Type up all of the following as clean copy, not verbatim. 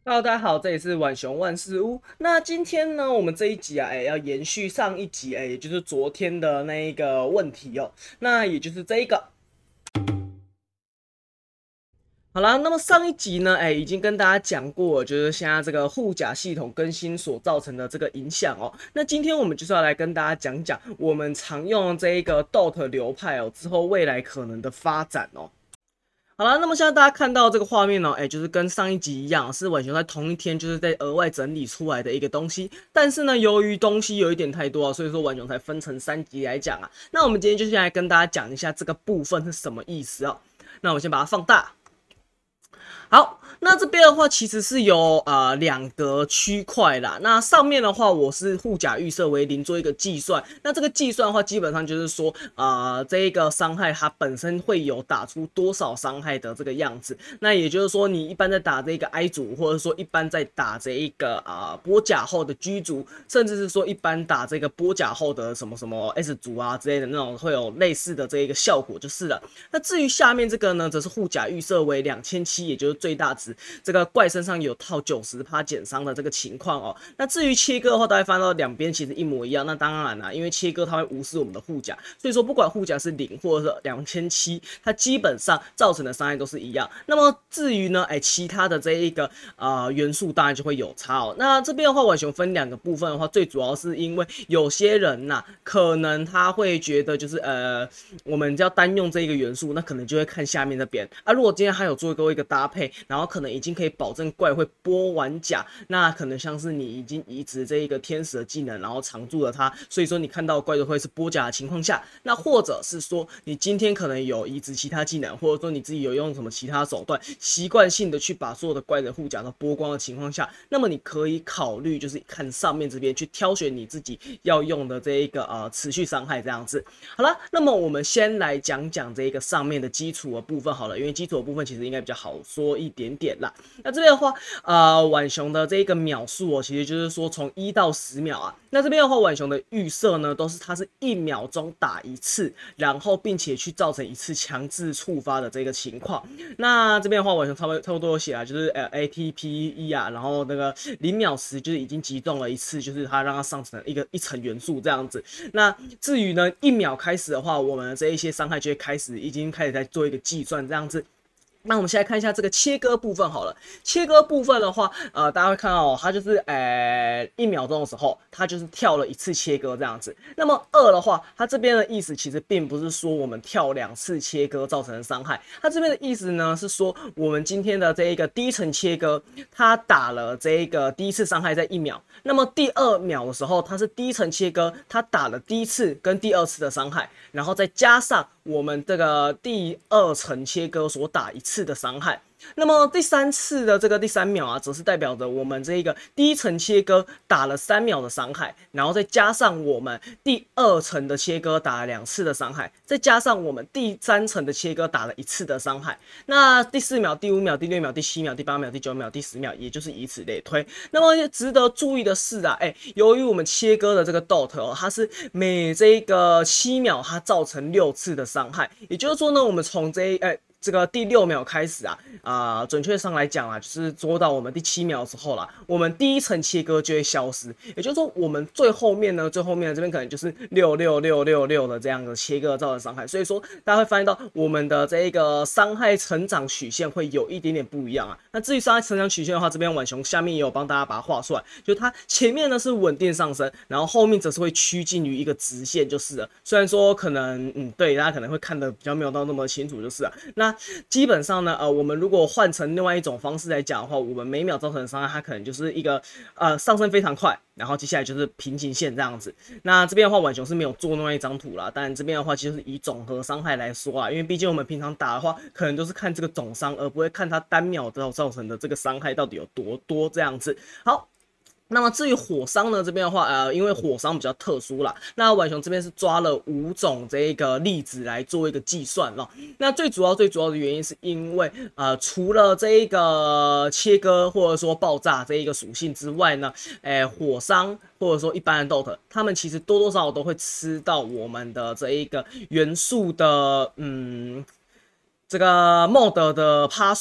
Hello，大家好，这里是浣熊万事屋。那今天呢，我们这一集啊，要延续上一集，也就是昨天的那一个问题哦。那也就是这一个。好啦，那么上一集呢，已经跟大家讲过了，就是现在这个护甲系统更新所造成的这个影响哦。那今天我们就是要来跟大家讲讲我们常用这一个 DOT 流派哦，之后未来可能的发展哦。好了，那么现在大家看到这个画面哦，就是跟上一集一样，是浣熊在同一天就是在额外整理出来的一个东西。但是呢，由于东西有一点太多啊，所以说浣熊才分成3集来讲啊。那我们今天就先来跟大家讲一下这个部分是什么意思哦。那我先把它放大。好，那这边的话其实是有2个区块啦。那上面的话，我是护甲预设为0做一个计算。那这个计算的话，基本上就是说，这一个伤害它本身会有打出多少伤害的这个样子。那也就是说，你一般在打这个 I 族，或者说一般在打这一个波甲后的 G 族，甚至是说一般打这个波甲后的什么什么 S 族啊之类的那种，会有类似的这一个效果就是了。那至于下面这个呢，则是护甲预设为2700，也就是最大值，这个怪身上有套90%减伤的这个情况哦。那至于切割的话，大家翻到两边其实一模一样。那当然啦，因为切割它会无视我们的护甲，所以说不管护甲是0或者是2700，它基本上造成的伤害都是一样。那么至于呢，其他的这一个元素当然就会有差哦。那这边的话，浣熊分2个部分的话，最主要是因为有些人呐，可能他会觉得就是我们要单用这一个元素，那可能就会看下面这边啊。如果今天还有做过一个搭配，然后可能已经可以保证怪会播完甲，那可能像是你已经移植这一个天使的技能，然后藏住了它，所以说你看到怪都会是播甲的情况下，那或者是说你今天可能有移植其他技能，或者说你自己有用什么其他手段，习惯性的去把所有的怪的护甲都播光的情况下，那么你可以考虑就是看上面这边去挑选你自己要用的这一个持续伤害这样子。好了，那么我们先来讲讲这个上面的基础的部分好了，因为基础的部分其实应该比较好说一点点啦。那这边的话，浣熊的这个秒数哦，其实就是说从1到10秒啊。那这边的话，浣熊的预设呢，都是它是1秒钟打一次，然后并且去造成一次强制触发的这个情况。那这边的话，浣熊差不多有写啊，就是ATPE 啊，然后那个0秒10就是已经击中了一次，就是它让它上成一层元素这样子。那至于呢1秒开始的话，我们这一些伤害就会已经开始在做一个计算这样子。那我们现在看一下这个切割部分好了。切割部分的话，大家会看到哦，它就是1秒钟的时候，它就是跳了1次切割这样子。那么2的话，它这边的意思其实并不是说我们跳2次切割造成的伤害，它这边的意思呢是说，我们今天的这一个第一层切割，它打了这一个第一次伤害在1秒，那么第2秒的时候，它是第一层切割，它打了第一次跟第2次的伤害，然后再加上我们这个第2层切割所打1次的伤害。那么第3次的这个第3秒啊，则是代表着我们这个第一层切割打了3秒的伤害，然后再加上我们第2层的切割打了2次的伤害，再加上我们第3层的切割打了1次的伤害。那第4秒、第5秒、第6秒、第7秒、第8秒、第9秒、第10秒，也就是以此类推。那么值得注意的是啊，由于我们切割的这个 dot 哦，它是每这个7秒它造成6次的伤害，也就是说呢，我们从这个第6秒开始准确上来讲就是做到我们第7秒的时候啦，我们第一层切割就会消失，也就是说我们最后面的这边可能就是66666的这样的切割造成伤害，所以说大家会发现到我们的这个伤害成长曲线会有一点点不一样啊。那至于伤害成长曲线的话，这边浣熊下面也有帮大家把它画出来，就它前面呢是稳定上升，然后后面则是会趋近于一个直线就是了。虽然说可能对大家可能会看得比较没有到那么清楚就是了。那基本上呢，我们如果换成另外一种方式来讲的话，我们每秒造成的伤害，它可能就是一个上升非常快，然后接下来就是平行线这样子。那这边的话，浣熊是没有做另外一张图啦，但这边的话就是以总和伤害来说因为毕竟我们平常打的话，可能都是看这个总伤，而不会看它单秒造成的这个伤害到底有多多这样子。好。那么至于火伤呢，这边的话，因为火伤比较特殊啦，那浣熊这边是抓了5种这个例子来做一个计算咯。那最主要的原因是因为除了这一个切割或者说爆炸这一个属性之外呢，火伤或者说一般的 DOT， 他们其实多多少少都会吃到我们的这一个元素的这个 mod 的趴数。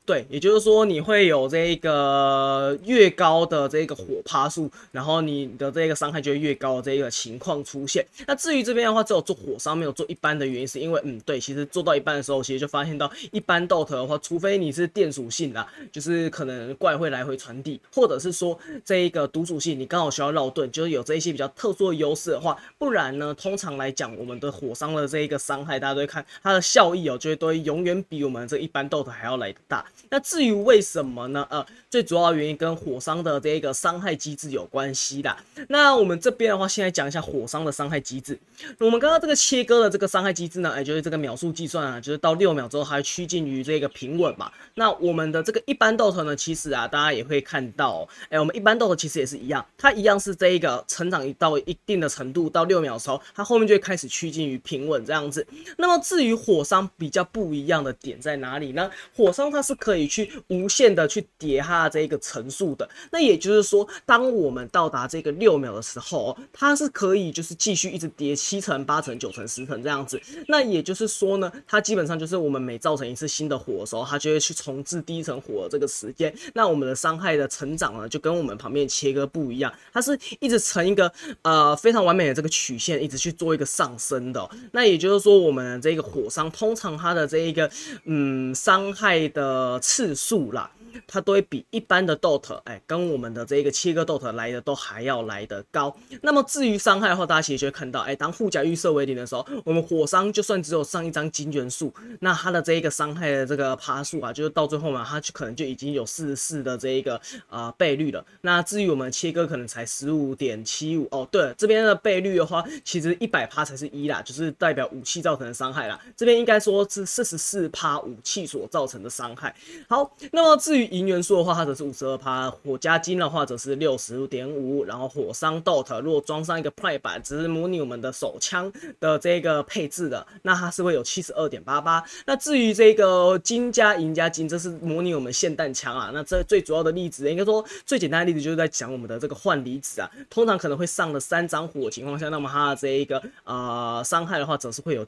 对，也就是说你会有这个越高的这个火趴数，然后你的这个伤害就会越高的这个情况出现。那至于这边的话，只有做火伤没有做一般的原因，是因为对，其实做到一半的时候，其实就发现到一般 DOT 的话，除非你是电属性啦，就是可能怪会来回传递，或者是说这一个毒属性你刚好需要绕盾，就是有这一些比较特殊的优势的话，不然呢，通常来讲，我们的火伤的这一个伤害，大家都会看它的效益就会都会永远比我们这一般 DOT 还要来得大。那至于为什么呢？最主要的原因跟火伤的这个伤害机制有关系啦。那我们这边的话，现在讲一下火伤的伤害机制。我们刚刚这个切割的这个伤害机制呢，就是这个秒数计算啊，就是到6秒之后，它会趋近于这个平稳嘛。那我们的这个一般 DOT 呢，其实啊，大家也会看到，我们一般 DOT 其实也是一样，它一样是这一个成长到一定的程度，到6秒的时候，它后面就会开始趋近于平稳这样子。那么至于火伤比较不一样的点在哪里呢？火伤它是可以去无限的去叠它的这个层数的。那也就是说，当我们到达这个6秒的时候，它是可以就是继续一直叠7层、8层、9层、10层这样子。那也就是说呢，它基本上就是我们每造成一次新的火的时候，它就会去重置第一层火的这个时间。那我们的伤害的成长呢，就跟我们旁边切割不一样，它是一直成一个非常完美的这个曲线，一直去做一个上升的。那也就是说，我们的这个火伤通常它的这一个伤害的次数啦，它都会比一般的 DOT 跟我们的这个切割 DOT 来的都还要来得高。那么至于伤害的话，大家其实就会看到，当护甲预设为0的时候，我们火伤就算只有上一张金元素，那它的这一个伤害的这个趴数啊，就是到最后嘛，它就可能就已经有44的这一个倍率了。那至于我们切割可能才15.75哦，对了，这边的倍率的话，其实100%才是1啦，就是代表武器造成的伤害啦。这边应该说是44%武器所造成的伤害。好，那么至于银元素的话，它则是52%，火加金的话则是60.5%，然后火伤 DOT 如果装上一个 Prime 版，只是模拟我们的手枪的这个配置的，那它是会有72.88%。那至于这个金加银加金，这是模拟我们霰弹枪啊。那这最主要的例子，应该说最简单的例子就是在讲我们的这个换离子啊，通常可能会上了3张火的情况下，那么它的这一个伤害的话，则是会有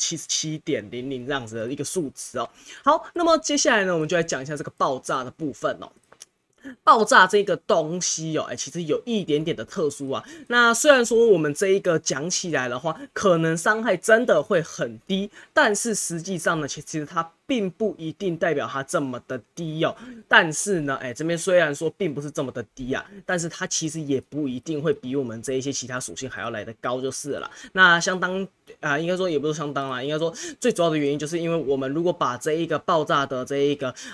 77.00这样子的一个数值哦。好，那么接下来呢，我们就来讲一下这个爆炸的部分哦。爆炸这个东西其实有一点点的特殊啊。那虽然说我们这一个讲起来的话，可能伤害真的会很低，但是实际上呢，其实它并不一定代表它这么的低哦。但是呢，这边虽然说并不是这么的低啊，但是它其实也不一定会比我们这一些其他属性还要来得高就是了啦。那相当应该说也不是相当啦，应该说最主要的原因就是因为我们如果把这一个爆炸的这一个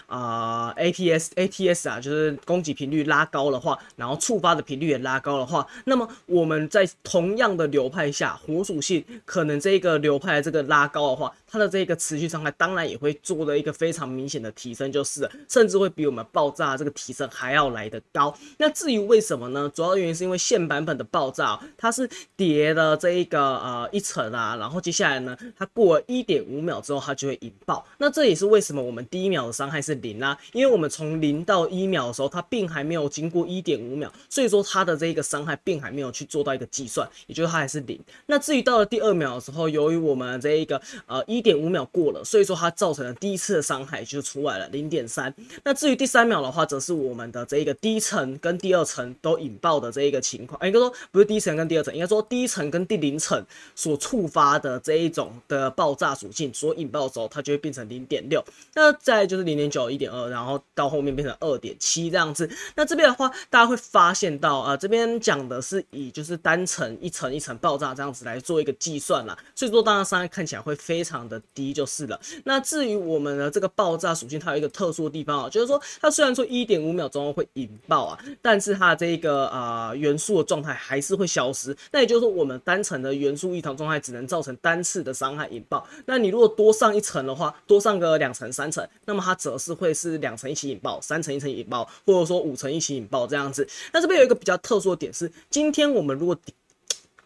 ATS 啊，就是攻击频率拉高的话，然后触发的频率也拉高的话，那么我们在同样的流派下，火属性可能这个流派的这个拉高的话，它的这个持续伤害当然也会做了一个非常明显的提升，就是了，甚至会比我们爆炸这个提升还要来得高。那至于为什么呢？主要原因是因为现版本的爆炸它是叠了这一个一层啊，然后接下来呢，它过了1.5秒之后，它就会引爆。那这也是为什么我们第1秒的伤害是0啊，因为我们从0到1秒的时候，它并还没有经过1.5秒，所以说它的这个伤害并还没有去做到一个计算，也就是它还是0。那至于到了第2秒的时候，由于我们这一个1.5秒过了，所以说它造成了第一次的伤害就出来了0.3。那至于第3秒的话，则是我们的这一个第一层跟第2层都引爆的这一个情况，应该说不是第一层跟第2层，应该说第一层跟第0层所触发的这一种的爆炸属性所引爆的时候，它就会变成0.6。那再来就是0.9、1.2，然后到后面变成2.7这样子。那这边的话，大家会发现到这边讲的是以就是单层一层一层爆炸这样子来做一个计算啦，所以说当然伤害看起来会非常的低就是了。那至于我们的这个爆炸属性，它有一个特殊的地方就是说它虽然说1.5秒钟会引爆啊，但是它的这个元素的状态还是会消失。那也就是说，我们单层的元素异常状态只能造成单次的伤害引爆。那你如果多上一层的话，多上个2层、3层，那么它则是会是2层一起引爆、3层一起引爆，或者说5层一起引爆这样子。那这边有一个比较特殊的点是，今天我们如果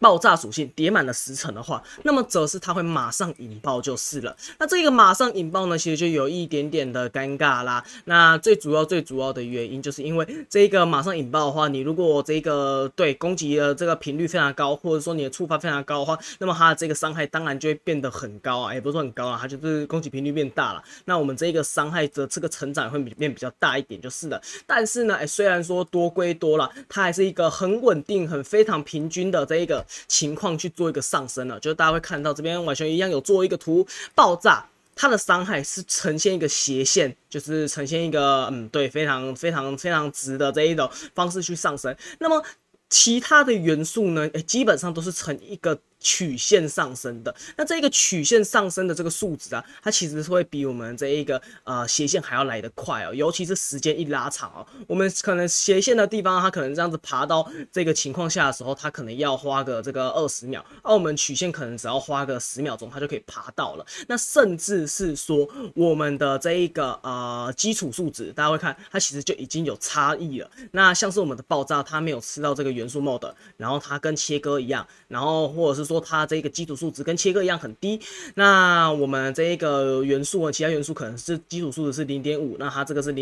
爆炸属性叠满了10层的话，那么则是它会马上引爆就是了。那这个马上引爆呢，其实就有一点点的尴尬啦。那最主要的原因，就是因为这个马上引爆的话，你如果这个对攻击的这个频率非常高，或者说你的触发非常高的话，那么它的这个伤害当然就会变得很高啊，也不是说很高啦，它就是攻击频率变大了。那我们这个伤害的这个成长会变比较大一点就是了。但是呢，虽然说多归多啦，它还是一个很稳定、非常平均的这一个情况去做一个上升了。就是大家会看到这边完全一样有做一个图爆炸。它的伤害是呈现一个斜线，就是呈现一个对，非常直的这一种方式去上升。那么其他的元素呢，基本上都是呈一个曲线上升的。那这一个曲线上升的这个数值啊，它其实是会比我们这一个斜线还要来得快哦，尤其是时间一拉长哦，我们可能斜线的地方，它可能这样子爬到这个情况下的时候，它可能要花个这个20秒，而我们曲线可能只要花个10秒钟，它就可以爬到了。那甚至是说我们的这一个基础数值，大家会看它其实就已经有差异了。那像是我们的爆炸，它没有吃到这个元素 mode， 然后它跟切割一样，然后或者是说它这个基础数值跟切割一样很低。那我们这一个元素呢，其他元素可能是基础数值是 0.5， 那它这个是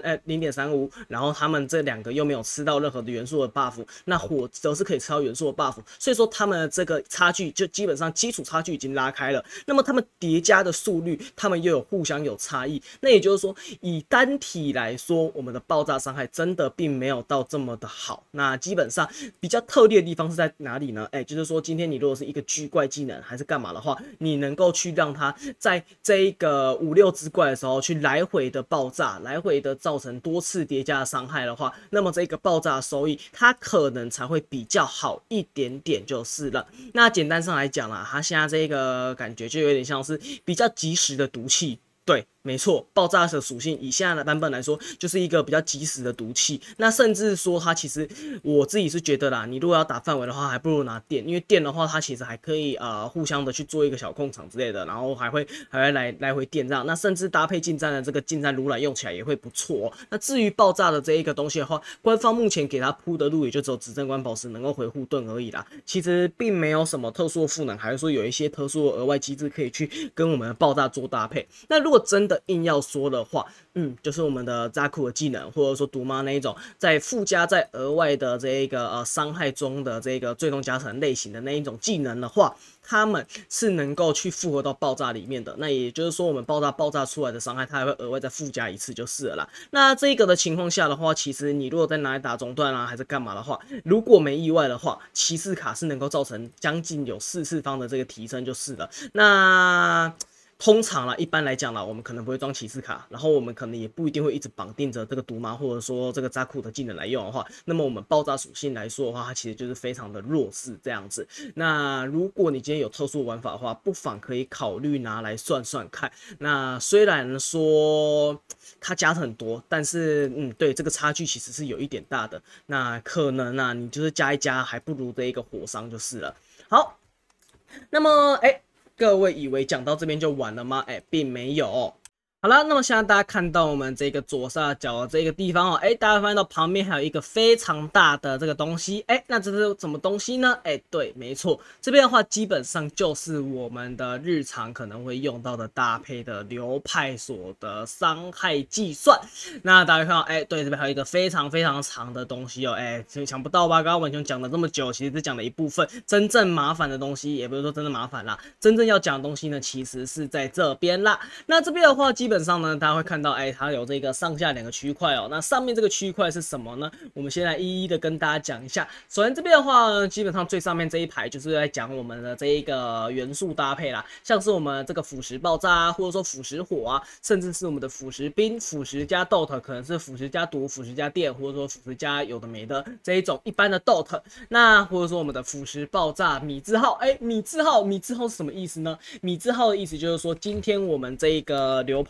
0.35， 然后他们这两个又没有吃到任何的元素的 buff， 那火则是可以吃到元素的 buff， 所以说他们这个差距就基本上基础差距已经拉开了。那么他们叠加的速率，他们又有互相有差异。那也就是说，以单体来说，我们的爆炸伤害真的并没有到这么的好。那基本上比较特例的地方是在哪里呢？就是说今天你如果是一个狙怪技能还是干嘛的话，你能够去让它在这一个5-6只怪的时候去来回的爆炸，来回的造成多次叠加的伤害的话，那么这个爆炸收益它可能才会比较好一点点就是了。那简单上来讲啦，它现在这个感觉就有点像是比较及时的毒气。对，没错，爆炸的属性以现在的版本来说，就是一个比较及时的毒气。那甚至说，它其实我自己是觉得啦，你如果要打范围的话，还不如拿电，因为电的话，它其实还可以互相的去做一个小控场之类的，然后还会来回电这样。那甚至搭配近战的这个近战如来用起来也会不错哦。那至于爆炸的这一个东西的话，官方目前给它铺的路也就只有执政官宝石能够回护盾而已啦，其实并没有什么特殊的赋能，还是说有一些特殊的额外机制可以去跟我们的爆炸做搭配。那如果真的硬要说的话，就是我们的扎库的技能，或者说毒妈那一种，在附加在额外的这一个伤害中的这个最终加成类型的那一种技能的话，他们是能够去复合到爆炸里面的。那也就是说，我们爆炸出来的伤害，它还会额外再附加一次就是了啦。那这个的情况下的话，其实你如果在拿来打中段啊，还是干嘛的话，如果没意外的话，骑士卡是能够造成将近有4次方的这个提升就是了。那通常啦，一般来讲啦，我们可能不会装骑士卡，然后我们可能也不一定会一直绑定着这个毒妈或者说这个扎库的技能来用的话，那么我们爆炸属性来说的话，它其实就是非常的弱势这样子。那如果你今天有特殊玩法的话，不妨可以考虑拿来算算看。那虽然说它加很多，但是对，这个差距其实是有一点大的。那可能啊，你就是加一加，还不如这一个火伤就是了。好，那么各位以为讲到这边就完了吗？并没有。好了，那么现在大家看到我们这个左下角的这个地方哦，大家发现到旁边还有一个非常大的这个东西，那这是什么东西呢？对，没错，这边的话基本上就是我们的日常可能会用到的搭配的流派所的伤害计算。那大家看到，对，这边还有一个非常长的东西哦，想不到吧？刚刚文雄讲了这么久，其实只讲了一部分，真正麻烦的东西，也不是说真的麻烦啦，真正要讲的东西呢，其实是在这边啦。那这边的话，基本上呢，大家会看到，它有这个上下2个区块哦。那上面这个区块是什么呢？我们先来一一的跟大家讲一下。首先这边的话呢，基本上最上面这一排就是在讲我们的这一个元素搭配啦，像是我们这个腐蚀爆炸啊，或者说腐蚀火啊，甚至是我们的腐蚀冰、腐蚀加 dot， 可能是腐蚀加毒、腐蚀加电，或者说腐蚀加有的没的这一种一般的 dot。那或者说我们的腐蚀爆炸米字号，米字号是什么意思呢？米字号的意思就是说，今天我们这一个流派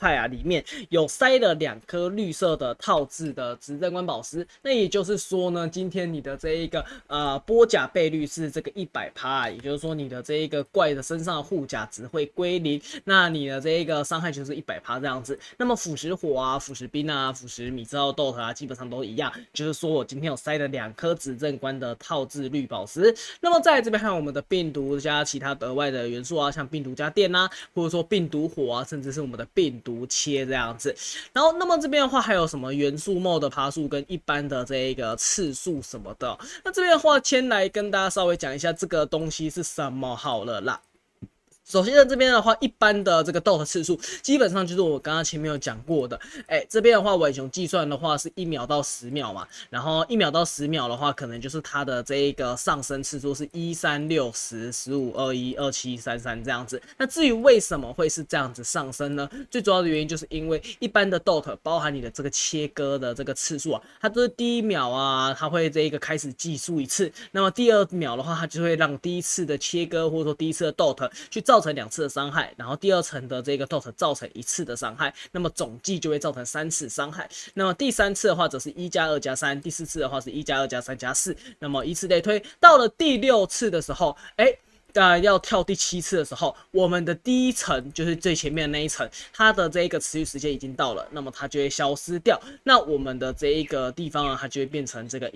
害啊里面有塞了2颗绿色的套质的执政官宝石。那也就是说呢，今天你的这一个波甲倍率是这个100%，也就是说你的这一个怪的身上的护甲值会归0，那你的这一个伤害就是100%这样子。那么腐蚀火啊、腐蚀冰啊、腐蚀米制造豆啊，基本上都一样，就是说我今天有塞了2颗执政官的套质绿宝石。那么在这边还有我们的病毒加其他额外的元素啊，像病毒加电啊，或者说病毒火啊，甚至是我们的病毒切这样子。然后那么这边的话还有什么元素 mod 的爬数跟一般的这一个次数什么的。那这边的话先来跟大家稍微讲一下这个东西是什么好了啦。首先在这边的话，一般的这个 dot 次数基本上就是我刚刚前面有讲过的，这边的话伟雄计算的话是1秒到10秒嘛，然后1秒到10秒的话，可能就是它的这一个上升次数是1、3、6、10、15、21、27、33这样子。那至于为什么会是这样子上升呢？最主要的原因就是因为一般的 dot 包含你的这个切割的这个次数啊，它都是第1秒啊，它会这一个开始计数一次，那么第2秒的话，它就会让第一次的切割或者说第一次的 dot 去造成2次的伤害，然后第2层的这个 dot 造成1次的伤害，那么总计就会造成3次伤害。那么第3次的话则是1+2+3，第4次的话是1+2+3+4，那么以此类推，到了第6次的时候，要跳第7次的时候，我们的第1层就是最前面的那一层，它的这一个持续时间已经到了，那么它就会消失掉。那我们的这一个地方啊，它就会变成这个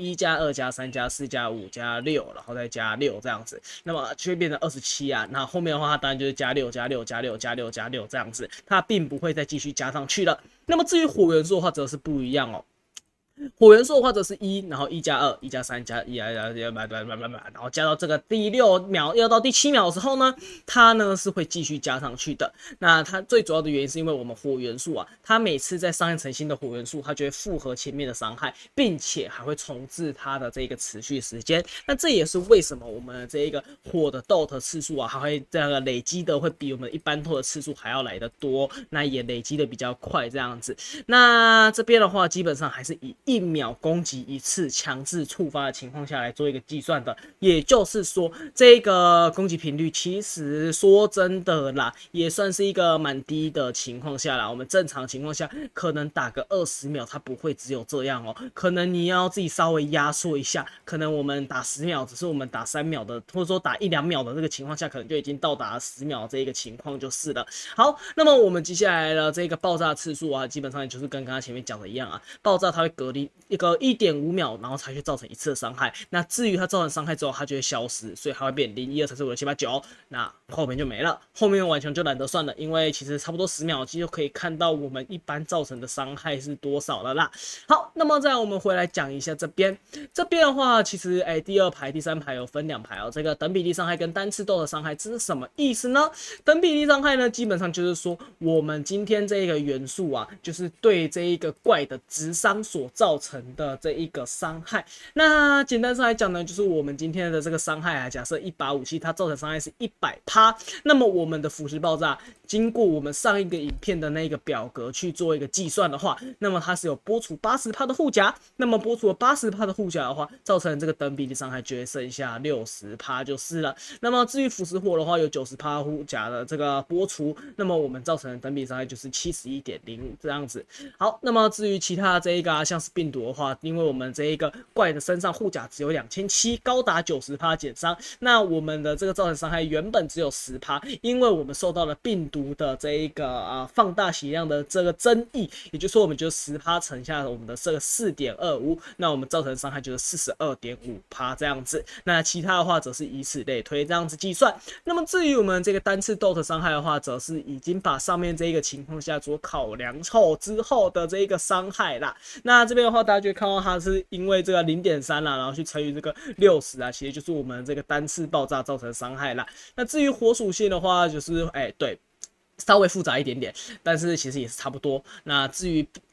1+2+3+4+5+6，然后再加6这样子，那么就会变成27啊。那后面的话，它当然就是加6加6加6加6加6这样子，它并不会再继续加上去了。那么至于火元素的话，则是不一样哦。火元素的话则是1，然后1+2、1+3加1，然后加到这个第6秒要到第7秒的时候呢，它呢是会继续加上去的。那它最主要的原因是因为我们火元素啊，它每次在上一层新的火元素，它就会复合前面的伤害，并且还会重置它的这个持续时间。那这也是为什么我们这一个火的 dot 次数啊，还会这个累积的会比我们一般 dot 的次数还要来得多，那也累积的比较快这样子。那这边的话，基本上还是以1秒攻击1次强制触发的情况下来做一个计算的，也就是说，这个攻击频率其实说真的啦，也算是一个蛮低的情况下啦。我们正常情况下可能打个20秒，它不会只有这样哦，可能你要自己稍微压缩一下，可能我们打10秒，只是我们打3秒的，或者说打1、2秒的这个情况下，可能就已经到达了10秒这一个情况就是了。好，那么我们接下来的这个爆炸次数啊，基本上就是跟刚刚前面讲的一样啊，爆炸它会隔离一个1.5秒，然后才去造成1次的伤害。那至于它造成伤害之后，它就会消失，所以它会变0、1、2、3、4、5、6、7、8、9，那后面就没了。后面完全就懒得算了，因为其实差不多10秒其实就可以看到我们一般造成的伤害是多少了啦。好，那么再来我们回来讲一下这边的话，其实第2排、第3排有分2排哦。这个等比例伤害跟单次豆的伤害，这是什么意思呢？等比例伤害呢，基本上就是说我们今天这一个元素啊，就是对这一个怪的质伤所造成的这一个伤害。那简单上来讲呢，就是我们今天的这个伤害啊，假设一把武器它造成伤害是100%，那么我们的腐蚀爆炸经过我们上一个影片的那个表格去做一个计算的话，那么它是有剥除80%的护甲，那么剥除了80%的护甲的话，造成这个等比例伤害就会剩下60%就是了。那么至于腐蚀火的话，有90%护甲的这个剥除，那么我们造成的等比伤害就是71.0这样子。好，那么至于其他这一个像是病毒的话，因为我们这一个怪的身上护甲只有2700，高达90%减伤，那我们的这个造成伤害原本只有10%，因为我们受到了病毒的这一个放大血量的这个增益，也就是说我们就10%乘下我们的这个4.25，那我们造成伤害就是42.5%这样子。那其他的话则是以此类推这样子计算。那么至于我们这个单次 dot 伤害的话，则是已经把上面这一个情况下所考量后之后的这一个伤害啦。那这边的话，大家就会看到它是因为这个0.3啦，然后去乘以这个60啊，其实就是我们这个单次爆炸造成的伤害啦。那至于火属性的话，就是对，稍微复杂一点点，但是其实也是差不多。那至于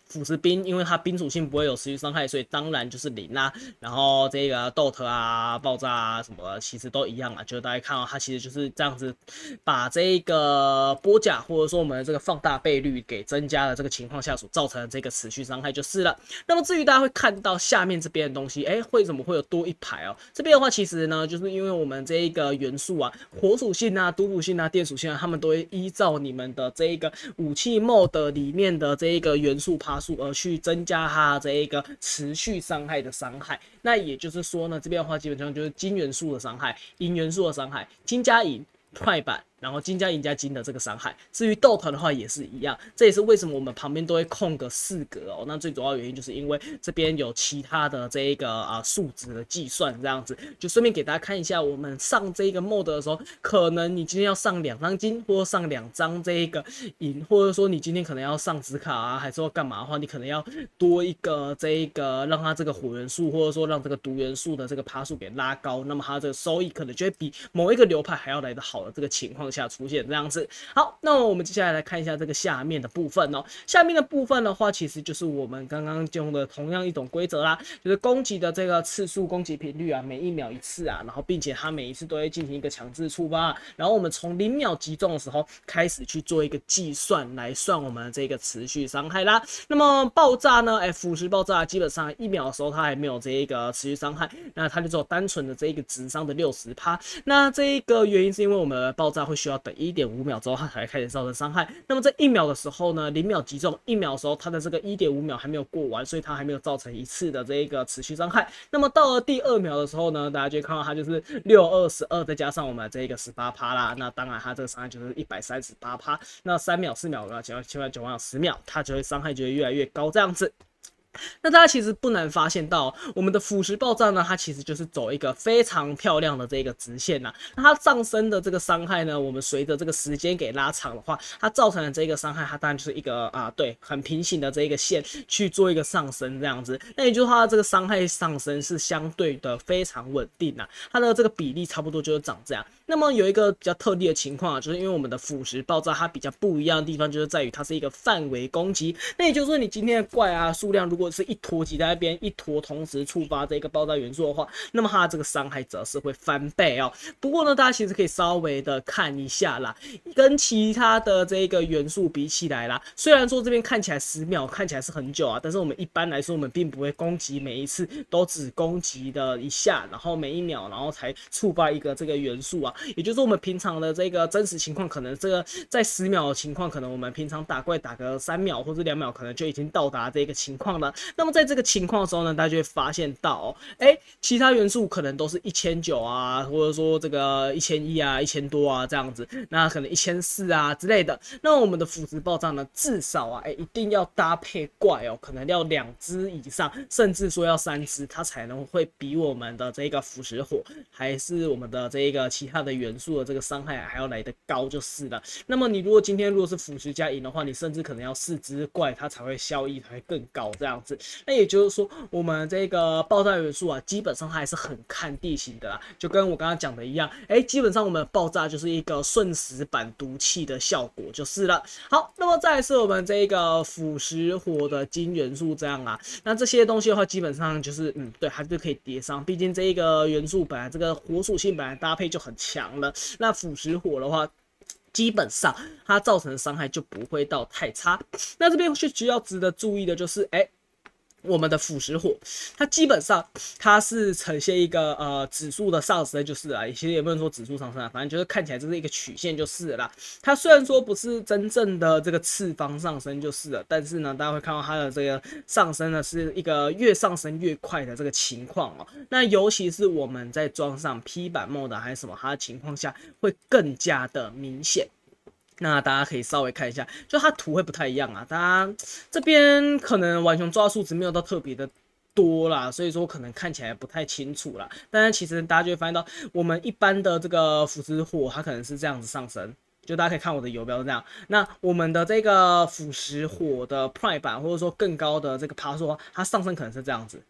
腐蚀冰，因为它冰属性不会有持续伤害，所以当然就是0啦。然后这个 DOT 啊、爆炸啊什么的，其实都一样啊。就是大家看到它其实就是这样子，把这个波甲或者说我们的这个放大倍率给增加了这个情况下所造成的这个持续伤害就是了。那么至于大家会看到下面这边的东西，为什么会有多一排哦？这边的话其实呢，就是因为我们这一个元素啊，火属性啊、毒属性啊、电属性啊，他们都会依照你们的这一个武器 mode 里面的这一个元素趴数而去增加它这一个持续伤害的伤害。那也就是说呢，这边的话基本上就是金元素的伤害、银元素的伤害，金加银快板，然后金加银加金的这个伤害。至于豆团的话也是一样，这也是为什么我们旁边都会空个4格哦。那最主要原因就是因为这边有其他的这一个数值的计算，这样子就顺便给大家看一下，我们上这个 mode 的时候，可能你今天要上2张金，或者上2张这一个银，或者说你今天可能要上紫卡啊，还是要干嘛的话，你可能要多一个这一个让它这个火元素，或者说让这个毒元素的这个趴数给拉高，那么它这个收益可能就会比某一个流派还要来得好的这个情况下出现这样子。好，那我们接下来看一下这个下面的部分哦。下面的部分的话，其实就是我们刚刚用的同样一种规则啦，就是攻击的这个次数、攻击频率啊，每1秒1次啊，然后并且它每一次都会进行一个强制触发，然后我们从0秒击中的时候开始去做一个计算来算我们的这个持续伤害啦。那么爆炸呢，腐蚀爆炸基本上1秒的时候它还没有这一个持续伤害，那它就只有单纯的这一个直伤的60%。那这一个原因是因为我们的爆炸会需要等1.5秒之后它才开始造成伤害。那么在1秒的时候呢，0秒击中1秒的时候，它的这个1.5秒还没有过完，所以它还没有造成1次的这一个持续伤害。那么到了第2秒的时候呢，大家就会看到它就是6、2、12再加上我们这一个18%啦。那当然它这个伤害就是138%。那3秒、4秒、5秒、7秒、9秒、10秒，它就会伤害就会越来越高这样子。那大家其实不难发现到，我们的腐蚀爆炸呢，它其实就是走一个非常漂亮的这个直线呐。那它上升的这个伤害呢，我们随着这个时间给拉长的话，它造成的这个伤害，它当然就是一个对，很平行的这一个线去做一个上升这样子。那也就是它的这个伤害上升是相对的非常稳定呐，它的这个比例差不多就是长这样。那么有一个比较特例的情况啊，就是因为我们的腐蚀爆炸它比较不一样的地方，就是在于它是一个范围攻击。那也就是说，你今天的怪啊数量如果是一坨挤在那边，一坨同时触发这个爆炸元素的话，那么它这个伤害则是会翻倍哦。不过呢，大家其实可以稍微的看一下啦，跟其他的这个元素比起来啦，虽然说这边看起来10秒看起来是很久啊，但是我们一般来说我们并不会攻击每一次都只攻击的1下，然后每1秒然后才触发一个这个元素啊。也就是说，我们平常的这个真实情况，可能这个在10秒的情况，可能我们平常打怪打个3秒或者2秒，可能就已经到达这个情况了。那么在这个情况的时候呢，大家就会发现到其他元素可能都是1900啊，或者说这个1100啊、1000多啊这样子，那可能1400啊之类的。那我们的腐蚀爆炸呢，至少一定要搭配怪哦，可能要2只以上，甚至说要3只，它才能会比我们的这个腐蚀火，还是我们的这个其他的元素的这个伤害还要来得高就是了。那么你如果今天如果是腐蚀加银的话，你甚至可能要4只怪，它才会效益才会更高这样子。那也就是说，我们这个爆炸元素啊，基本上它还是很看地形的啦，就跟我刚刚讲的一样，基本上我们的爆炸就是一个瞬时版毒气的效果就是了。好，那么再来是我们这个腐蚀火的金元素这样啊，那这些东西的话，基本上就是对，它就可以叠上，毕竟这一个元素本来这个火属性本来搭配就很强了，那腐蚀火的话，基本上它造成的伤害就不会到太差。那这边需要值得注意的就是，我们的腐蚀火，它基本上它是呈现一个指数的上升，就是啊，其实也不能说指数上升啊，反正就是看起来就是一个曲线就是了啦。它虽然说不是真正的这个次方上升就是了，但是呢，大家会看到它的这个上升呢是一个越上升越快的这个情况哦。那尤其是我们在装上 P 版 mode 还是什么它的情况下，会更加的明显。那大家可以稍微看一下，就它图会不太一样啊。大家这边可能完全抓数值没有到特别的多啦，所以说可能看起来不太清楚啦。但是其实大家就会发现到，我们一般的这个腐蚀火，它可能是这样子上升。就大家可以看我的游标这样，那我们的这个腐蚀火的 Prime 版，或者说更高的这个爬数，它上升可能是这样子。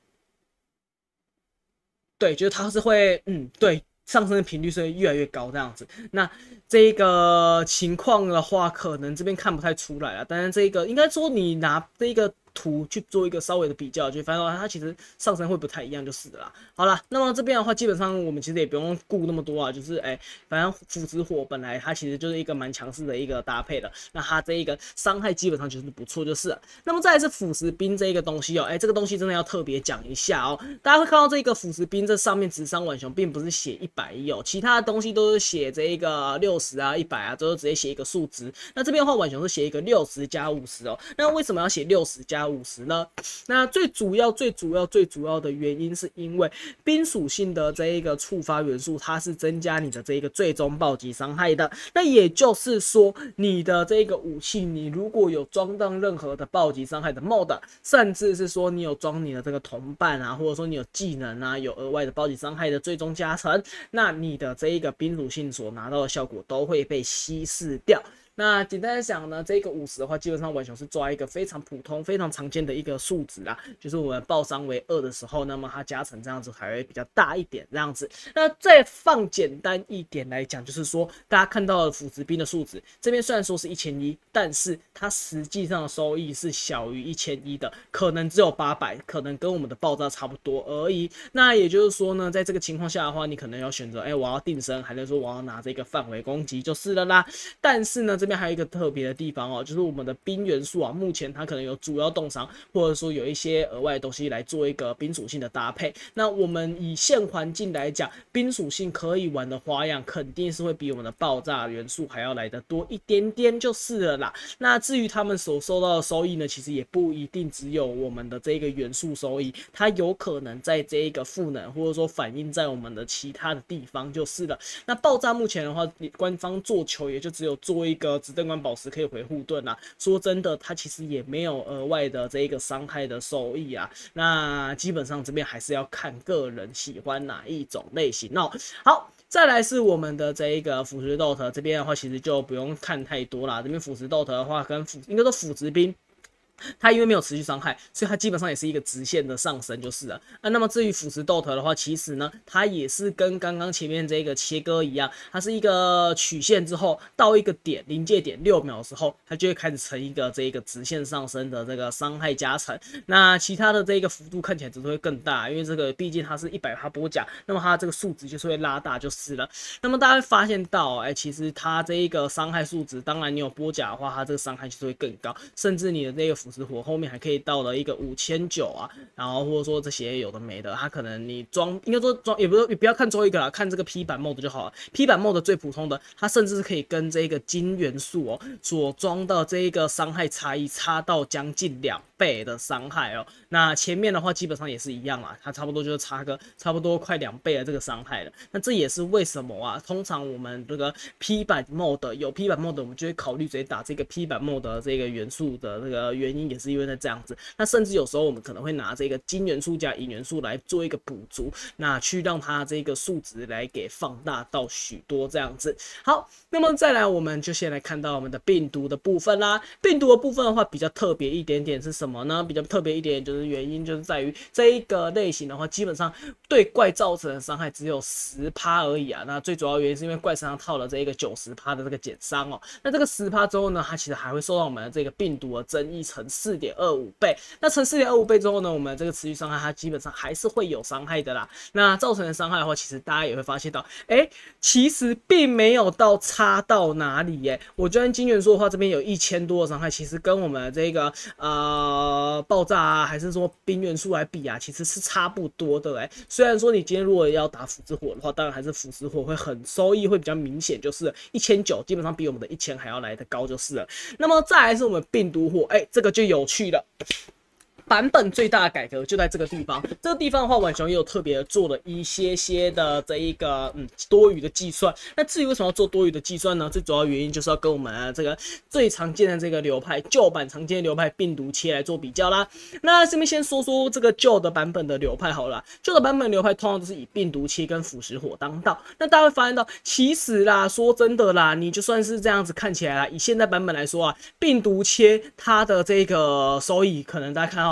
对，就是它是会，对。上升的频率是会越来越高这样子，那这个情况的话，可能这边看不太出来了。但是这个应该说你拿这个图去做一个稍微的比较，就发现它其实上升会不太一样就是了啦。好啦，那么这边的话，基本上我们其实也不用顾那么多啊，就是反正腐殖火本来它其实就是一个蛮强势的一个搭配的，那它这一个伤害基本上就是不错就是了。那么再来是腐蚀兵这一个东西哦，这个东西真的要特别讲一下哦。大家会看到这个腐蚀兵这上面直伤浣熊并不是写110哦，其他的东西都是写这一个60啊、100啊，都是直接写一个数值。那这边的话，浣熊是写一个60加50哦。那为什么要写60加50呢？那最主要的原因是因为冰属性的这一个触发元素，它是增加你的这一个最终暴击伤害的。那也就是说，你的这个武器，你如果有装到任何的暴击伤害的 mod， 甚至是说你有装你的这个同伴啊，或者说你有技能啊，有额外的暴击伤害的最终加成，那你的这一个冰属性所拿到的效果都会被稀释掉。那简单的讲呢，这个50的话，基本上浣熊是抓一个非常普通、非常常见的一个数值啦，就是我们爆伤为2的时候，那么它加成这样子还会比较大一点这样子。那再放简单一点来讲，就是说大家看到的腐殖兵的数值，这边虽然说是1100，但是它实际上的收益是小于1100的，可能只有800，可能跟我们的爆炸差不多而已。那也就是说呢，在这个情况下的话，你可能要选择，我要定身，还是说我要拿这个范围攻击就是了啦。但是呢，这边还有一个特别的地方哦，就是我们的冰元素啊，目前它可能有主要冻伤，或者说有一些额外的东西来做一个冰属性的搭配。那我们以现环境来讲，冰属性可以玩的花样，肯定是会比我们的爆炸元素还要来得多一点点就是了啦。那至于他们所收到的收益呢，其实也不一定只有我们的这个元素收益，它有可能在这一个赋能，或者说反映在我们的其他的地方就是了。那爆炸目前的话，官方做球也就只有做一个指灯管宝石可以回护盾啦。说真的，它其实也没有额外的这一个伤害的收益啊。那基本上这边还是要看个人喜欢哪一种类型哦。好。再来是我们的这一个腐蚀豆特，这边的话其实就不用看太多啦。这边腐蚀豆特的话，跟应该说腐殖兵。它因为没有持续伤害，所以它基本上也是一个直线的上升就是了。那么至于腐蚀豆特的话，其实呢，它也是跟刚刚前面这个切割一样，它是一个曲线之后到一个点临界点6秒的时候，它就会开始成一个这个直线上升的这个伤害加成。那其他的这个幅度看起来只是会更大，因为这个毕竟它是100%波甲，那么它这个数值就是会拉大就是了。那么大家会发现到，其实它这一个伤害数值，当然你有波甲的话，它这个伤害就是会更高，甚至你的这个腐蚀火后面还可以到了一个5900啊，然后或者说这些有的没的，它可能你装应该说装也不要看最后一个啦，看这个 P 版 mod 就好了。P 版 mod 最普通的，它甚至是可以跟这个金元素所装到这一个伤害差异差到将近2倍的伤害哦。那前面的话基本上也是一样啦，它差不多就是差不多快2倍的这个伤害了。那这也是为什么啊？通常我们这个 P 版 mod 有 P 版 mod， 我们就会考虑直接打这个 P 版 mod 的这个元素的这个原因。也是因为在这样子，那甚至有时候我们可能会拿这个金元素加银元素来做一个补足，那去让它这个数值来给放大到许多这样子。好，那么再来我们就先来看到我们的病毒的部分啦。病毒的部分的话比较特别一点点是什么呢？比较特别一点就是原因就是在于这一个类型的话，基本上对怪造成的伤害只有10%而已啊。那最主要原因是因为怪身上套了这一个90%的这个减伤哦。那这个10%之后呢，它其实还会受到我们的这个病毒的增益乘4.25倍，那乘4.25倍之后呢，我们这个持续伤害它基本上还是会有伤害的啦。那造成的伤害的话，其实大家也会发现到，其实并没有到差到哪里耶。我觉得金元素的话，这边有1000多的伤害，其实跟我们这个爆炸啊，还是说冰元素来比啊，其实是差不多的虽然说你今天如果要打腐殖火的话，当然还是腐蚀火会收益会比较明显，就是1900，基本上比我们的1000还要来得高就是了。那么再来是我们病毒火，这个就有趣了。版本最大的改革就在这个地方，这个地方的话，浣熊也有特别做了一些的这一个多余的计算。那至于为什么要做多余的计算呢？最主要原因就是要跟我们这个最常见的这个流派旧版常见的流派病毒切来做比较啦。那这边先说说这个旧的版本的流派好了，旧的版本流派通常都是以病毒切跟腐蚀火当道。那大家会发现到，其实啦，说真的啦，你就算是这样子看起来啦，以现在版本来说啊，病毒切它的这个收益，可能大家看到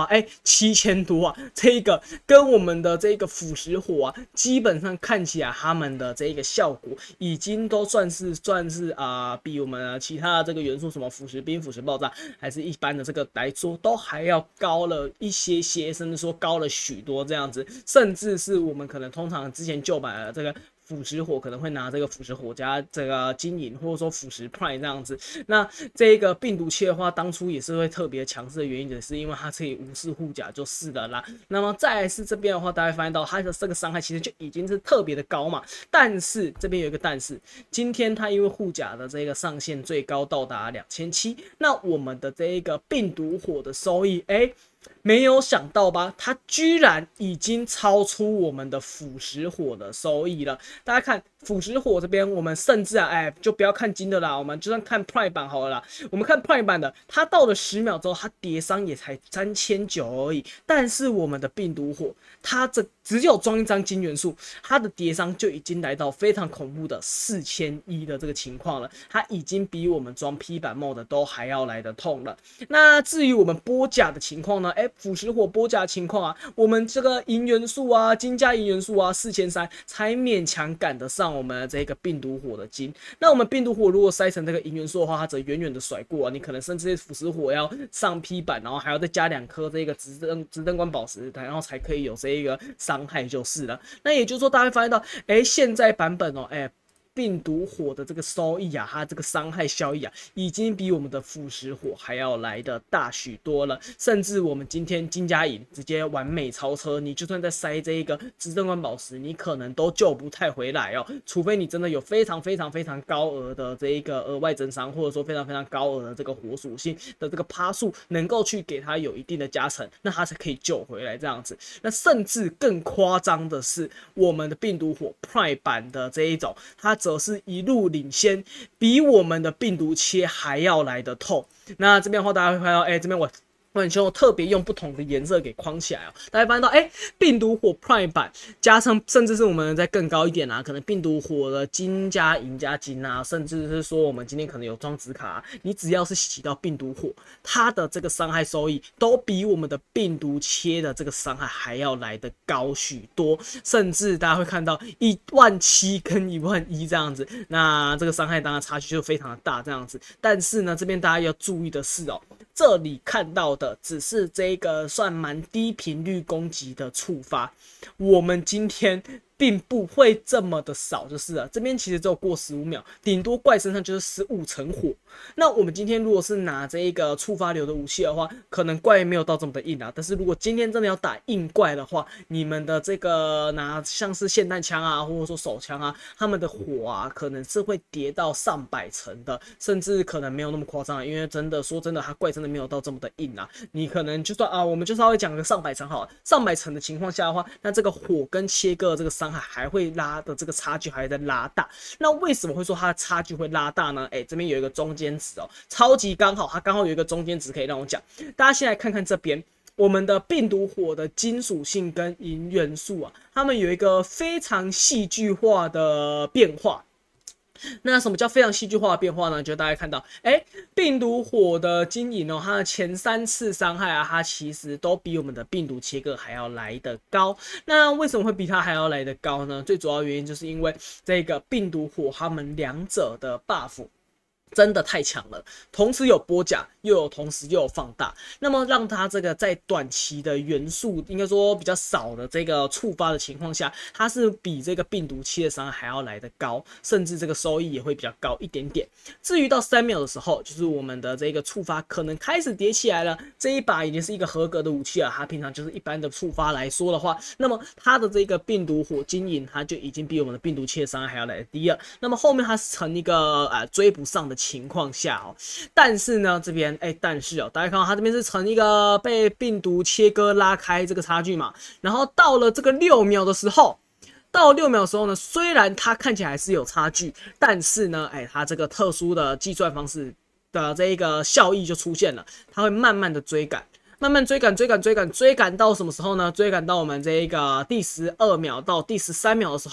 7000多啊，这个跟我们的这个腐蚀火啊，基本上看起来他们的这个效果已经都算是比我们其他的这个元素什么腐蚀冰、腐蚀爆炸，还是一般的这个来说，都还要高了一些，甚至说高了许多这样子，甚至是我们可能通常之前旧版的这个腐蚀火可能会拿这个腐蚀火加这个金银，或者说腐蚀 Prime 这样子。那这个病毒切的话，当初也是会特别强势的原因，也是因为它可以无视护甲就是了啦。那么再来是这边的话，大家发现到它的这个伤害其实就已经是特别的高嘛。但是这边有一个但是，今天它因为护甲的这个上限最高到达2700，那我们的这一个病毒火的收益，没有想到吧？它居然已经超出我们的腐蚀火的收益了。大家看腐蚀火这边，我们甚至就不要看金的啦，我们就算看 Prime 版好了啦。我们看 Prime 版的，它到了10秒之后，它跌伤也才3900而已。但是我们的病毒火，它只有装一张金元素，它的跌伤就已经来到非常恐怖的4100的这个情况了。它已经比我们装 P 版 mod 都还要来得痛了。那至于我们波甲的情况呢？腐蚀火波甲的情况啊，我们这个银元素啊，金加银元素啊，4300才勉强赶得上我们的这个病毒火的金。那我们病毒火如果塞成这个银元素的话，它则远远的甩过啊，你可能甚至腐蚀火要上 P 版，然后还要再加2颗这个直灯光宝石，然后才可以有这一个伤害就是了。那也就是说，大家会发现到，现在版本哦，病毒火的这个收益啊，它这个伤害效益啊，已经比我们的腐蚀火还要来的大许多了。甚至我们今天金加银直接完美超车，你就算再塞这一个执政官宝石，你可能都救不太回来哦。除非你真的有非常高额的这一个额外增伤，或者说非常高额的这个火属性的这个趴数，能够去给它有一定的加成，那它才可以救回来这样子。那甚至更夸张的是，我们的病毒火 Prime 版的这一种，它则是一路领先，比我们的病毒切还要来得痛。那这边的话，大家会看到，这边我很凶，特别用不同的颜色给框起来哦。大家发现到，病毒火 Prime 版加上，甚至是我们再更高一点啊，可能病毒火的金加银加金啊，甚至是说我们今天可能有装纸卡啊，你只要是洗到病毒火，它的这个伤害收益都比我们的病毒切的这个伤害还要来得高许多，甚至大家会看到17000跟11000这样子，那这个伤害当然差距就非常的大这样子。但是呢，这边大家要注意的是哦，这里看到的只是这个算蛮低频率攻击的触发，我们今天并不会这么的少，就是了。这边其实只有过15秒，顶多怪身上就是15层火。那我们今天如果是拿这一个触发流的武器的话，可能怪没有到这么的硬啊。但是如果今天真的要打硬怪的话，你们的这个拿像是霰弹枪啊，或者说手枪啊，他们的火啊，可能是会跌到上百层的，甚至可能没有那么夸张，因为真的说真的，它怪真的没有到这么的硬啊。你可能就算啊，我们就稍微讲个上百层好了，上百层的情况下的话，那这个火跟切割的这个伤害还会拉的这个差距还会再拉大。那为什么会说它的差距会拉大呢？这边有一个中间值哦，超级刚好，它刚好有一个中间值可以让我讲。大家先来看看这边。我们的病毒火的金属性跟银元素啊，它们有一个非常戏剧化的变化。那什么叫非常戏剧化的变化呢？就大家看到，病毒火的金银哦，它的前3次伤害啊，它其实都比我们的病毒切割还要来得高。那为什么会比它还要来得高呢？最主要原因就是因为这个病毒火它们两者的 buff。真的太强了，同时有波甲，同时又有放大，那么让它这个在短期的元素应该说比较少的这个触发的情况下，它是比这个病毒7的伤害还要来得高，甚至这个收益也会比较高一点点。至于到3秒的时候，就是我们的这个触发可能开始叠起来了，这一把已经是一个合格的武器了，它平常就是一般的触发来说的话，那么它的这个病毒火金银，它就已经比我们的病毒7的伤害还要来得低了。那么后面它是成一个追不上的情况下哦，但是呢这边但是哦，大家看到它这边是成一个被病毒切割拉开这个差距嘛，然后到了这个6秒的时候。到6秒的时候呢，虽然它看起来还是有差距，但是呢，它这个特殊的计算方式的这一个效益就出现了，它会慢慢的追赶，慢慢追赶到什么时候呢？追赶到我们这一个第12秒到第13秒的时候。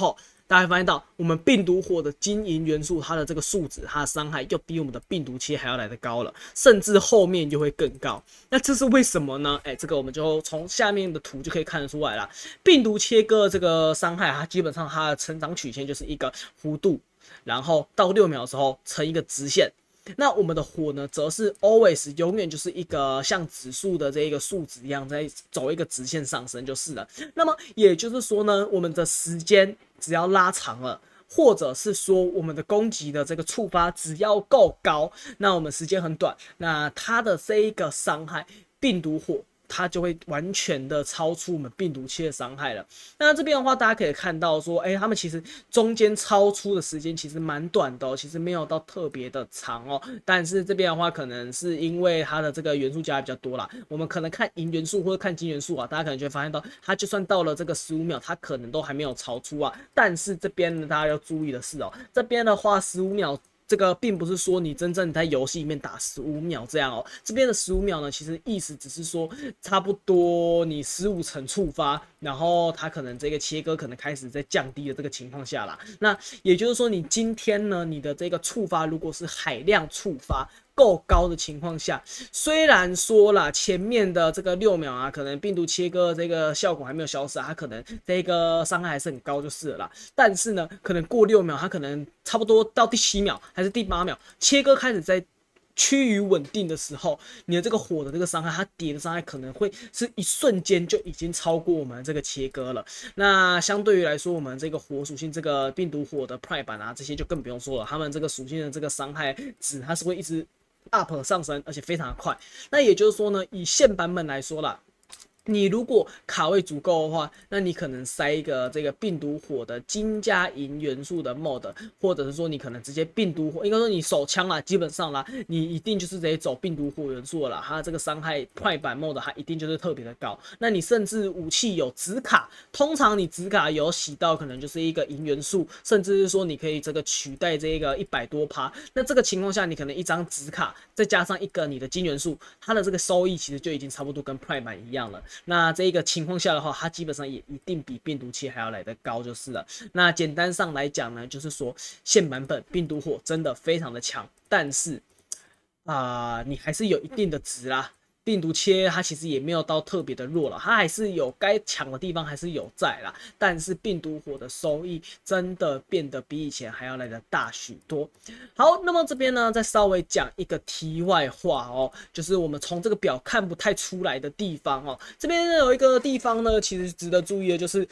大家会发现到我们病毒火的金银元素，它的这个数值，它的伤害又比我们的病毒切还要来得高了，甚至后面就会更高。那这是为什么呢？这个我们就从下面的图就可以看得出来了。病毒切割这个伤害，它基本上它的成长曲线就是一个弧度，然后到6秒的时候成一个直线。那我们的火呢，则是 always 永远就是一个像指数的这一个数值一样，在走一个直线上升就是了。那么也就是说呢，我们的时间只要拉长了，或者是说我们的攻击的这个触发只要够高，那我们时间很短，那它的这一个伤害，病毒火它就会完全的超出我们病毒切的伤害了。那这边的话，大家可以看到说，他们其实中间超出的时间其实蛮短的哦，其实没有到特别的长哦。但是这边的话，可能是因为它的这个元素加的比较多啦。我们可能看银元素或者看金元素啊，大家可能就会发现到，它就算到了这个15秒，它可能都还没有超出啊。但是这边呢，大家要注意的是哦，这边的话15秒。这个并不是说你真正在游戏里面打15秒这样哦，这边的15秒呢，其实意思只是说差不多你15层触发，然后它可能这个切割可能开始在降低的这个情况下啦。那也就是说，你今天呢，你的这个触发如果是海量触发。够高的情况下，虽然说啦，前面的这个6秒啊，可能病毒切割这个效果还没有消失啊，它可能这个伤害还是很高就是了啦。但是呢，可能过6秒，它可能差不多到第7秒还是第8秒，切割开始在趋于稳定的时候，你的这个火的这个伤害，它叠的伤害可能会是一瞬间就已经超过我们这个切割了。那相对于来说，我们这个火属性这个病毒火的 Prime 版啊，这些就更不用说了，他们这个属性的这个伤害值，它是会一直up 上升，而且非常的快。那也就是说呢，以现版本来说啦，你如果卡位足够的话，那你可能塞一个这个病毒火的金加银元素的 mod， 或者是说你可能直接病毒火，应该说你手枪啦，基本上啦，你一定就是得走病毒火元素了啦，它这个伤害快版 mod 它一定就是特别的高。那你甚至武器有紫卡，通常你紫卡有洗到可能就是一个银元素，甚至是说你可以这个取代这个100多%，那这个情况下你可能一张紫卡再加上一个你的金元素，它的这个收益其实就已经差不多跟 Prime 版一样了。那这一个情况下的话，它基本上也一定比病毒切还要来得高就是了。那简单上来讲呢，就是说现版本病毒火真的非常的强，但是你还是有一定的值啦。病毒切它其实也没有到特别的弱了，它还是有该强的地方还是有在啦，但是病毒火的收益真的变得比以前还要来得大许多。好，那么这边呢再稍微讲一个题外话哦，就是我们从这个表看不太出来的地方哦，这边有一个地方呢其实值得注意的就是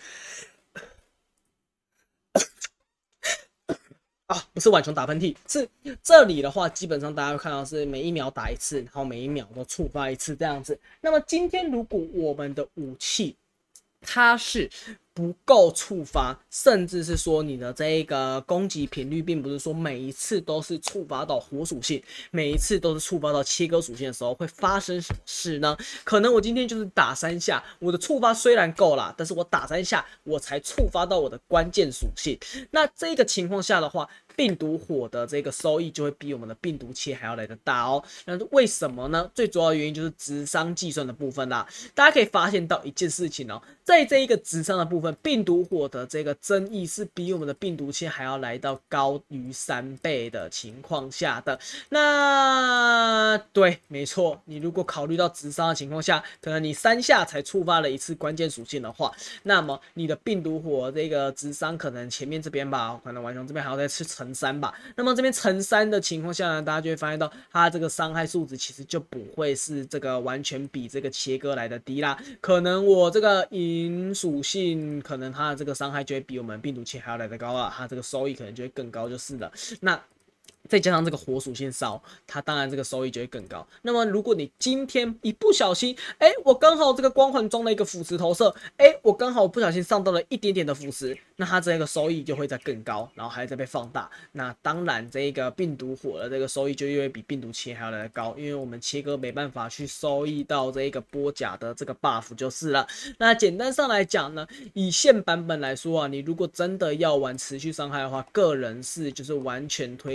不是浣熊打喷嚏，是这里的话，基本上大家会看到是每1秒打一次，然后每1秒都触发一次这样子。那么今天如果我们的武器它是不够触发，甚至是说你的这一个攻击频率，并不是说每一次都是触发到火属性，每一次都是触发到切割属性的时候，会发生什么事呢？可能我今天就是打3下，我的触发虽然够啦，但是我打3下，我才触发到我的关键属性。那这个情况下的话，病毒火的这个收益就会比我们的病毒切还要来得大哦。那为什么呢？最主要的原因就是质伤计算的部分啦。大家可以发现到一件事情哦，在这一个质伤的部分，病毒火的这个争议是比我们的病毒切还要来到高于3倍的情况下的。那对，没错，你如果考虑到质伤的情况下，可能你3下才触发了一次关键属性的话，那么你的病毒火这个质伤可能前面这边吧，可能浣熊这边还要再吃乘3吧。那么这边乘3的情况下呢，大家就会发现到它这个伤害数值其实就不会是这个完全比这个切割来的低啦。可能我这个银属性，可能它的这个伤害就会比我们病毒切还要来的高了，它这个收益可能就会更高就是了。那再加上这个火属性烧，它当然这个收益就会更高。那么如果你今天一不小心，我刚好这个光环装了一个腐蚀投射，我刚好不小心上到了一点点的腐蚀，那它这个收益就会再更高，然后还在被放大。那当然这个病毒火的这个收益就会比病毒切还要来得高，因为我们切割没办法去收益到这个波甲的这个 buff 就是了。那简单上来讲呢，以现版本来说啊，你如果真的要玩持续伤害的话，个人是就是完全推荐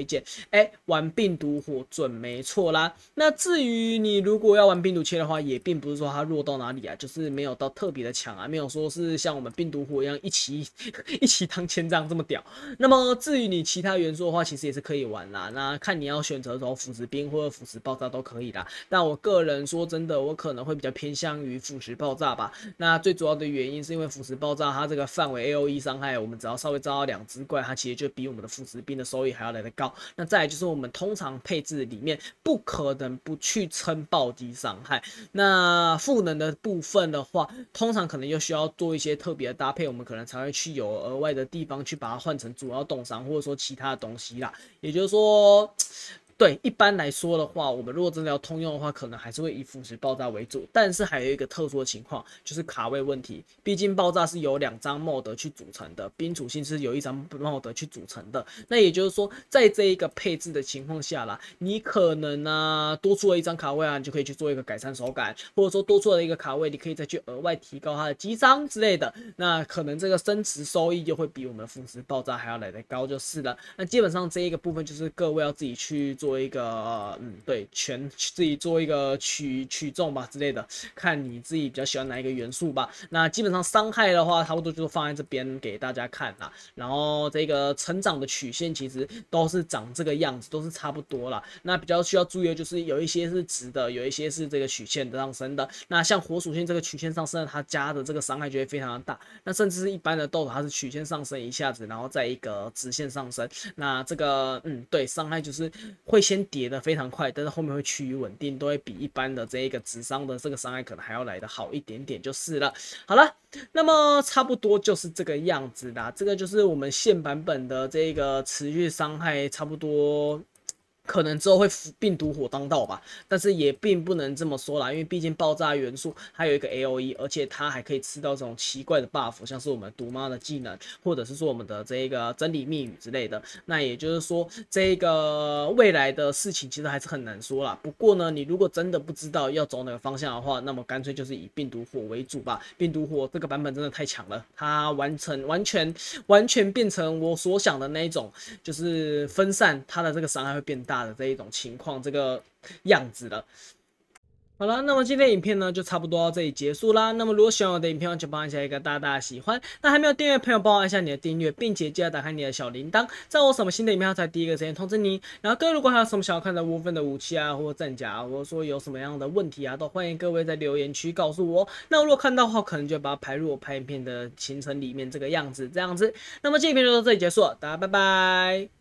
玩病毒火准没错啦。那至于你如果要玩病毒切的话，也并不是说它弱到哪里啊，就是没有到特别的强啊，没有说是像我们病毒火一样一起一起当千丈这么屌。那么至于你其他元素的话，其实也是可以玩啦。那看你要选择从腐蚀兵或者腐蚀爆炸都可以啦。但我个人说真的，我可能会比较偏向于腐蚀爆炸吧。那最主要的原因是因为腐蚀爆炸它这个范围 AOE 伤害，我们只要稍微招到2只怪，它其实就比我们的腐蚀兵的收益还要来得高。那再来就是我们通常配置里面不可能不去撑暴击伤害。那赋能的部分的话，通常可能又需要做一些特别的搭配，我们可能才会去有额外的地方去把它换成主要冻伤，或者说其他的东西啦。也就是说，对，一般来说的话，我们如果真的要通用的话，可能还是会以腐蚀爆炸为主。但是还有一个特殊的情况，就是卡位问题。毕竟爆炸是由2张 mod 去组成的，兵属性是由1张 mod 去组成的。那也就是说，在这一个配置的情况下啦，你可能多出了1张卡位啊，你就可以去做一个改善手感，或者说多出了一个卡位，你可以再去额外提高它的击伤之类的。那可能这个升值收益就会比我们的腐蚀爆炸还要来得高就是了。那基本上这一个部分就是各位要自己去做一个对，自己做一个取重吧之类的，看你自己比较喜欢哪一个元素吧。那基本上伤害的话，差不多就是放在这边给大家看啦。然后这个成长的曲线其实都是长这个样子，都是差不多啦。那比较需要注意的就是有一些是直的，有一些是这个曲线上升的。那像火属性这个曲线上升，它加的这个伤害就会非常的大。那甚至是一般的豆腐，它是曲线上升一下子，然后再一个直线上升。那这个对，伤害就是会先跌的非常快，但是后面会趋于稳定，都会比一般的这一个直伤的这个伤害可能还要来的好一点点就是了。好了，那么差不多就是这个样子啦。这个就是我们现版本的这个持续伤害，差不多。可能之后会病毒火当道吧，但是也并不能这么说啦，因为毕竟爆炸元素还有一个 AOE， 而且它还可以吃到这种奇怪的 buff， 像是我们毒妈的技能，或者是说我们的这个真理密语之类的。那也就是说，这个未来的事情其实还是很难说啦。不过呢，你如果真的不知道要走哪个方向的话，那么干脆就是以病毒火为主吧。病毒火这个版本真的太强了，它完全变成我所想的那一种，就是分散它的这个伤害会变大的这一种情况，这个样子了。好了，那么今天的影片呢就差不多到这里结束啦。那么如果喜欢我的影片，就帮我按下一个大大的喜欢。那还没有订阅的朋友，帮我按下你的订阅，并且记得打开你的小铃铛，这样我什么新的影片才第一个时间通知你。然后各位如果还有什么想要看的部分的武器啊，或者战甲啊，或者说有什么样的问题啊，都欢迎各位在留言区告诉我。那我如果看到的话，可能就把它排入我拍影片的行程里面这个样子，这样子。那么这影片就到这里结束了，大家拜拜。